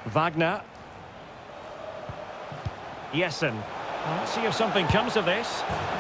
Wagner. Jessen. Well, let's see if something comes of this.